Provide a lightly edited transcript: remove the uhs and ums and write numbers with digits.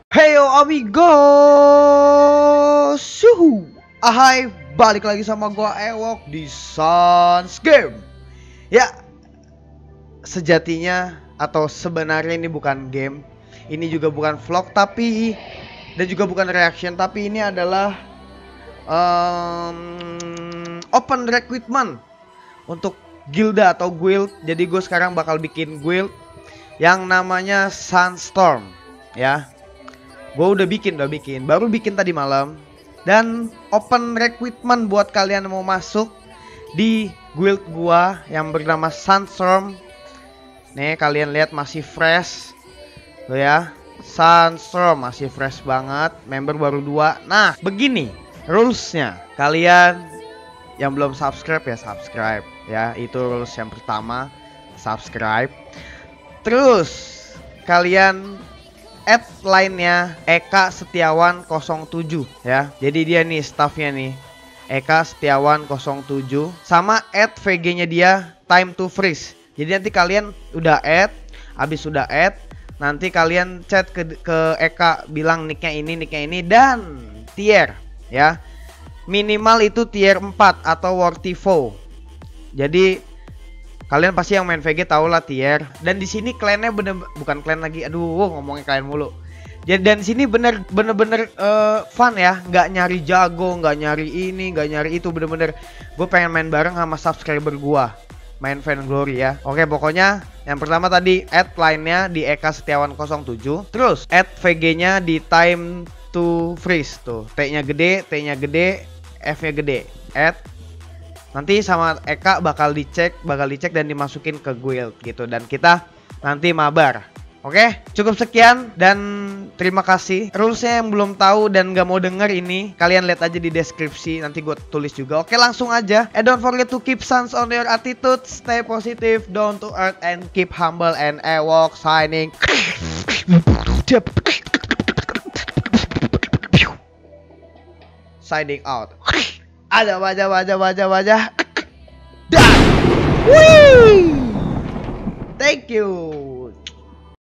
Heyo amigo, suhu, ahai, balik lagi sama gua Ewok di Sans Game. Ya, sejatinya atau sebenarnya ini bukan game, ini juga bukan vlog dan juga bukan reaction, tapi ini adalah open recruitment untuk gilda atau guild. Jadi gue sekarang bakal bikin guild yang namanya Sunstorm, ya. Gue udah bikin, baru bikin tadi malam. Dan open recruitment buat kalian yang mau masuk di guild gua yang bernama Sunstorm. Nih kalian lihat masih fresh tuh ya, Sunstorm masih fresh banget. Member baru 2. Nah begini rulesnya, kalian yang belum subscribe ya subscribe ya. Itu rules yang pertama, subscribe. Terus kalian add line-nya Eka Setiawan 07 ya. Jadi dia nih staffnya nih, Eka Setiawan 07, sama add VG-nya dia time to freeze. Jadi nanti kalian udah add, habis sudah add, nanti kalian chat ke Eka bilang nicknya ini dan tier ya. Minimal itu tier 4 atau Wortivo. Jadi kalian pasti yang main VG tau lah tier. Dan di sini klannya bukan klan lagi. Aduh, ngomongin klan mulu. Jadi dan sini bener-bener fun ya. Nggak nyari jago, nggak nyari ini, nggak nyari itu. Bener-bener gue pengen main bareng sama subscriber gua. Main Fan Glory ya. Oke, pokoknya yang pertama tadi add line-nya di Eka Setiawan 07. Terus add VG-nya di time to freeze tuh. T-nya gede, F-nya gede. Add. Nanti sama Eka bakal dicek dan dimasukin ke guild gitu. Dan kita nanti mabar. Oke, cukup sekian dan terima kasih. Rulesnya yang belum tahu dan gak mau denger ini, kalian lihat aja di deskripsi, nanti gue tulis juga. Oke, langsung aja. And don't forget to keep Sans on your attitude, stay positive, down to earth, and keep humble. And Ewok signing. Signing out. Ada wajah. Dan wih, thank you.